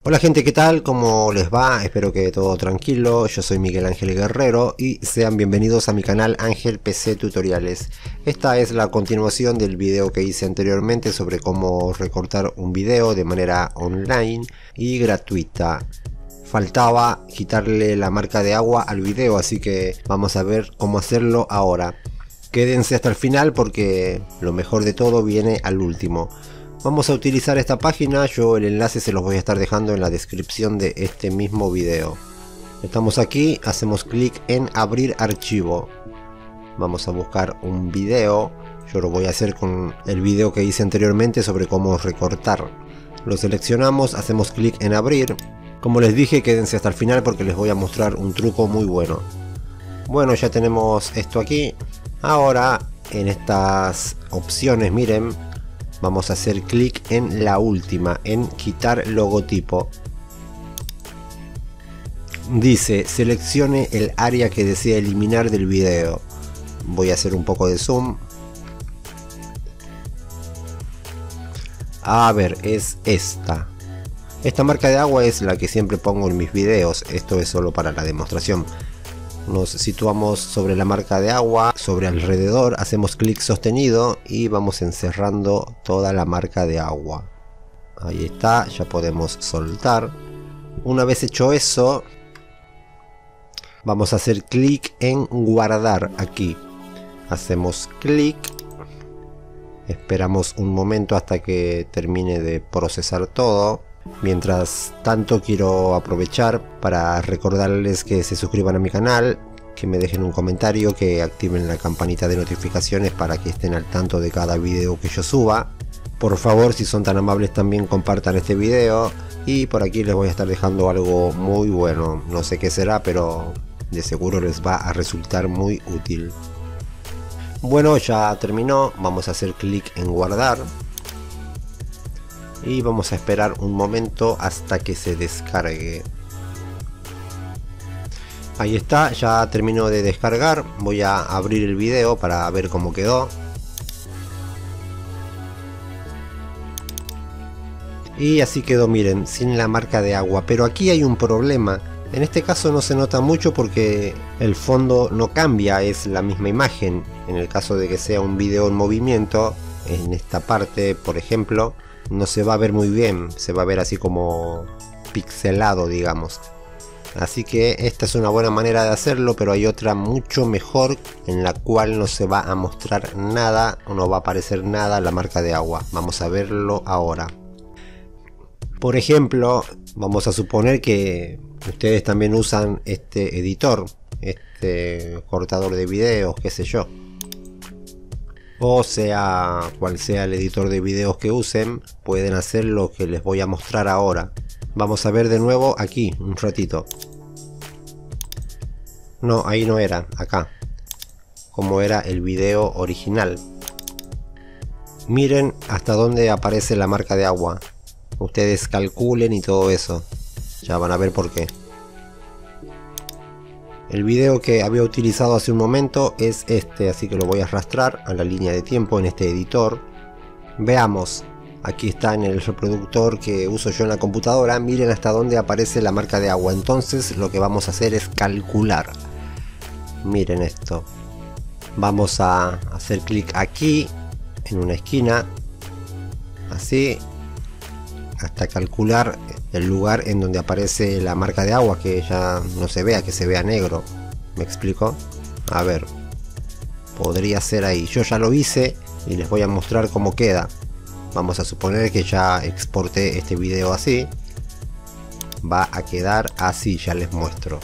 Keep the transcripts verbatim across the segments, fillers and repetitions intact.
Hola gente, ¿qué tal? ¿Cómo les va? Espero que todo tranquilo. Yo soy Miguel Ángel Guerrero y sean bienvenidos a mi canal Ángel P C Tutoriales. Esta es la continuación del video que hice anteriormente sobre cómo recortar un video de manera online y gratuita. Faltaba quitarle la marca de agua al video, así que vamos a ver cómo hacerlo ahora. Quédense hasta el final porque lo mejor de todo viene al último. Vamos a utilizar esta página, yo el enlace se los voy a estar dejando en la descripción de este mismo video. Estamos aquí, hacemos clic en abrir archivo. Vamos a buscar un video, yo lo voy a hacer con el video que hice anteriormente sobre cómo recortar. Lo seleccionamos, hacemos clic en abrir. Como les dije, quédense hasta el final porque les voy a mostrar un truco muy bueno. Bueno, ya tenemos esto aquí. Ahora en estas opciones, miren, vamos a hacer clic en la última, en quitar logotipo. Dice, seleccione el área que desea eliminar del video. Voy a hacer un poco de zoom. A ver, es esta. Esta marca de agua es la que siempre pongo en mis videos. Esto es solo para la demostración. Nos situamos sobre la marca de agua, sobre alrededor, hacemos clic sostenido y vamos encerrando toda la marca de agua. Ahí está, ya podemos soltar. Una vez hecho eso, vamos a hacer clic en guardar aquí. Hacemos clic, esperamos un momento hasta que termine de procesar todo. Mientras tanto, quiero aprovechar para recordarles que se suscriban a mi canal, que me dejen un comentario, que activen la campanita de notificaciones para que estén al tanto de cada video que yo suba. Por favor, si son tan amables, también compartan este video. Y por aquí les voy a estar dejando algo muy bueno. No sé qué será, pero de seguro les va a resultar muy útil. Bueno, ya terminó. Vamos a hacer clic en guardar. Y vamos a esperar un momento hasta que se descargue. Ahí está, ya terminó de descargar. Voy a abrir el video para ver cómo quedó. Y así quedó, miren, sin la marca de agua. Pero aquí hay un problema. En este caso no se nota mucho porque el fondo no cambia, es la misma imagen. En el caso de que sea un video en movimiento, en esta parte, por ejemplo, no se va a ver muy bien, se va a ver así como pixelado, digamos. Así que esta es una buena manera de hacerlo, pero hay otra mucho mejor en la cual no se va a mostrar nada, o no va a aparecer nada la marca de agua. Vamos a verlo ahora. Por ejemplo, vamos a suponer que ustedes también usan este editor, este cortador de videos, qué sé yo. O sea, cual sea el editor de videos que usen, pueden hacer lo que les voy a mostrar ahora. Vamos a ver de nuevo aquí, un ratito. No, ahí no era, acá. Como era el video original. Miren hasta dónde aparece la marca de agua. Ustedes calculen y todo eso. Ya van a ver por qué. El video que había utilizado hace un momento es este, así que lo voy a arrastrar a la línea de tiempo en este editor. Veamos, aquí está en el reproductor que uso yo en la computadora. Miren hasta dónde aparece la marca de agua. Entonces lo que vamos a hacer es calcular. Miren esto. Vamos a hacer clic aquí, en una esquina, así, hasta calcular el lugar en donde aparece la marca de agua, que ya no se vea, que se vea negro. ¿Me explico? A ver, podría ser ahí. Yo ya lo hice y les voy a mostrar cómo queda. Vamos a suponer que ya exporté este video así. Va a quedar así, ya les muestro.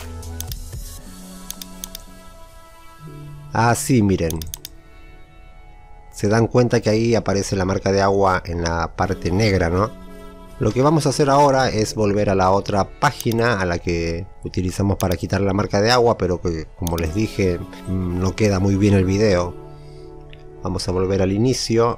Así, miren. Se dan cuenta que ahí aparece la marca de agua en la parte negra, ¿no? Lo que vamos a hacer ahora es volver a la otra página a la que utilizamos para quitar la marca de agua, pero que, como les dije, no queda muy bien el video. Vamos a volver al inicio.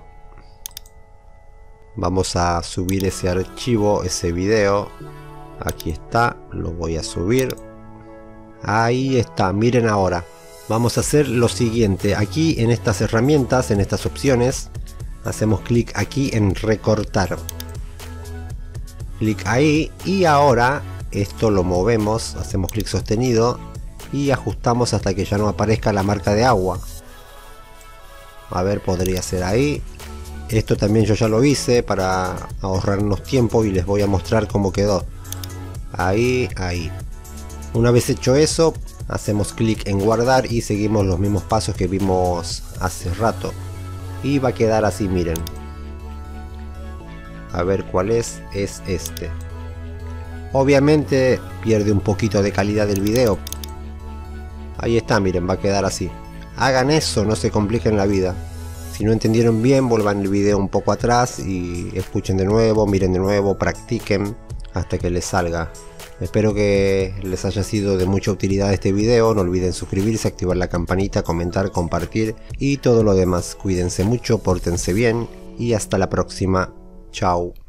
Vamos a subir ese archivo, ese video. Aquí está, lo voy a subir. Ahí está, miren ahora. Vamos a hacer lo siguiente. Aquí en estas herramientas, en estas opciones, hacemos clic aquí en recortar. clic ahí y ahora esto lo movemos, hacemos clic sostenido y ajustamos hasta que ya no aparezca la marca de agua. A ver, podría ser ahí. Esto también yo ya lo hice para ahorrarnos tiempo y les voy a mostrar cómo quedó. Ahí, ahí. Una vez hecho eso, hacemos clic en guardar y seguimos los mismos pasos que vimos hace rato. Y va a quedar así, miren. A ver cuál es, es este. Obviamente pierde un poquito de calidad del video. Ahí está, miren, va a quedar así. Hagan eso, no se compliquen la vida. Si no entendieron bien, vuelvan el video un poco atrás y escuchen de nuevo, miren de nuevo, practiquen hasta que les salga. Espero que les haya sido de mucha utilidad este video. No olviden suscribirse, activar la campanita, comentar, compartir y todo lo demás. Cuídense mucho, pórtense bien y hasta la próxima. Chao.